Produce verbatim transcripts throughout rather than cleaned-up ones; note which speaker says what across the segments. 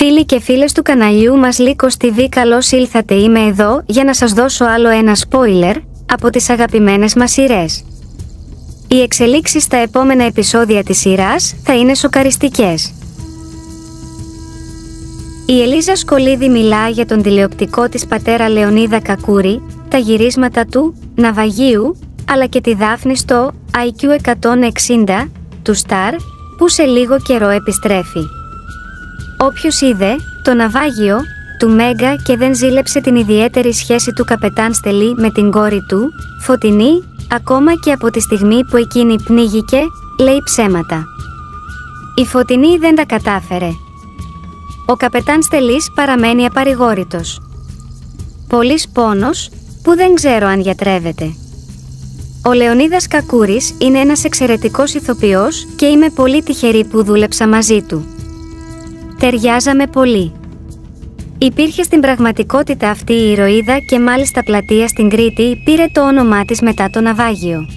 Speaker 1: Φίλοι και φίλες του καναλιού μας Λύκος τι βι, καλώς ήλθατε. Είμαι εδώ για να σας δώσω άλλο ένα spoiler από τις αγαπημένες μας σειρές. Οι εξελίξεις στα επόμενα επεισόδια της σειράς θα είναι σοκαριστικές. Η Ελίζα Σκολίδη μιλά για τον τηλεοπτικό της πατέρα Λεωνίδα Κακούρη, τα γυρίσματα του ναυαγίου, αλλά και τη Δάφνη στο άι κιου εκατόν εξήντα του Σταρ, που σε λίγο καιρό επιστρέφει. Όποιος είδε το ναυάγιο του Μέγκα και δεν ζήλεψε την ιδιαίτερη σχέση του καπετάν Στελή με την κόρη του, Φωτεινή, ακόμα και από τη στιγμή που εκείνη πνίγηκε, λέει ψέματα. Η Φωτεινή δεν τα κατάφερε. Ο καπετάν Στελής παραμένει απαρηγόρητος. Πολύς πόνος, που δεν ξέρω αν γιατρεύεται. Ο Λεωνίδας Κακούρης είναι ένας εξαιρετικός ηθοποιός και είμαι πολύ τυχερή που δούλεψα μαζί του. Ταιριάζαμε πολύ. Υπήρχε στην πραγματικότητα αυτή η ηρωίδα και μάλιστα πλατεία στην Κρήτη πήρε το όνομά της μετά το ναυάγιο.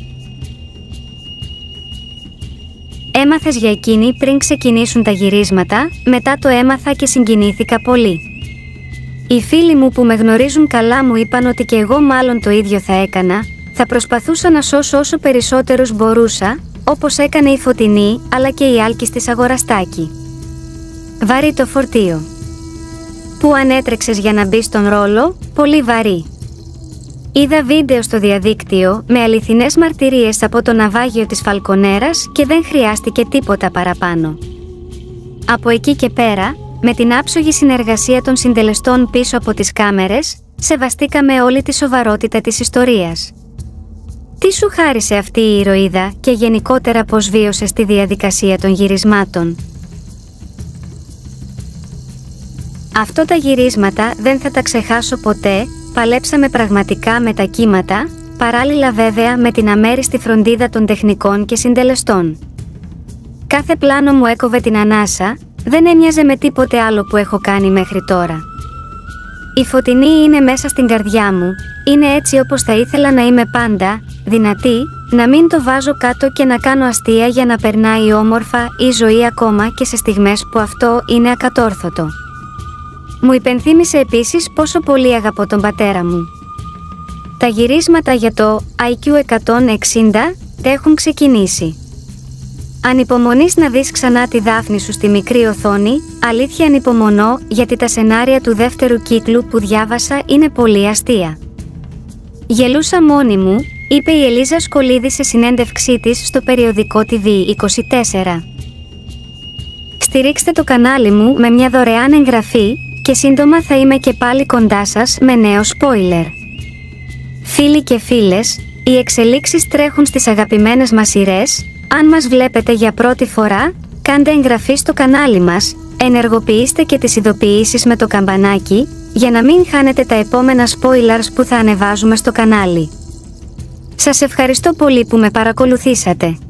Speaker 1: Έμαθες για εκείνη πριν ξεκινήσουν τα γυρίσματα, μετά το έμαθα και συγκινήθηκα πολύ. Οι φίλοι μου που με γνωρίζουν καλά μου είπαν ότι και εγώ μάλλον το ίδιο θα έκανα, θα προσπαθούσα να σώσω όσο περισσότερους μπορούσα, όπως έκανε η Φωτεινή αλλά και η Άλκης της Αγοραστάκη. Βαρύ το φορτίο. Που ανέτρεξες για να μπεις στον ρόλο, πολύ βαρύ. Είδα βίντεο στο διαδίκτυο με αληθινές μαρτυρίες από το ναυάγιο της Φαλκονέρας και δεν χρειάστηκε τίποτα παραπάνω. Από εκεί και πέρα, με την άψογη συνεργασία των συντελεστών πίσω από τις κάμερες, σεβαστήκαμε όλη τη σοβαρότητα της ιστορίας. Τι σου χάρισε αυτή η ηρωίδα και γενικότερα πώς βίωσες τη διαδικασία των γυρισμάτων? Αυτό τα γυρίσματα δεν θα τα ξεχάσω ποτέ, παλέψαμε πραγματικά με τα κύματα, παράλληλα βέβαια με την αμέριστη φροντίδα των τεχνικών και συντελεστών. Κάθε πλάνο μου έκοβε την ανάσα, δεν έμοιαζε με τίποτε άλλο που έχω κάνει μέχρι τώρα. Η Φωτεινή είναι μέσα στην καρδιά μου, είναι έτσι όπως θα ήθελα να είμαι πάντα, δυνατή, να μην το βάζω κάτω και να κάνω αστεία για να περνάει όμορφα η ζωή ακόμα και σε στιγμές που αυτό είναι ακατόρθωτο. Μου υπενθύμισε επίσης πόσο πολύ αγαπώ τον πατέρα μου. Τα γυρίσματα για το άι κιου εκατόν εξήντα έχουν ξεκινήσει. Ανυπομονείς να δεις ξανά τη Δάφνη σου στη μικρή οθόνη? Αλήθεια ανυπομονώ, γιατί τα σενάρια του δεύτερου κύκλου που διάβασα είναι πολύ αστεία. Γελούσα μόνη μου, είπε η Ελίζα Σκολίδη σε συνέντευξή της στο περιοδικό τι βι είκοσι τέσσερα. Στηρίξτε το κανάλι μου με μια δωρεάν εγγραφή και σύντομα θα είμαι και πάλι κοντά σας με νέο spoiler. Φίλοι και φίλες, οι εξελίξεις τρέχουν στις αγαπημένες μας σειρές. Αν μας βλέπετε για πρώτη φορά, κάντε εγγραφή στο κανάλι μας, ενεργοποιήστε και τις ειδοποιήσεις με το καμπανάκι, για να μην χάνετε τα επόμενα spoilers που θα ανεβάζουμε στο κανάλι. Σας ευχαριστώ πολύ που με παρακολουθήσατε.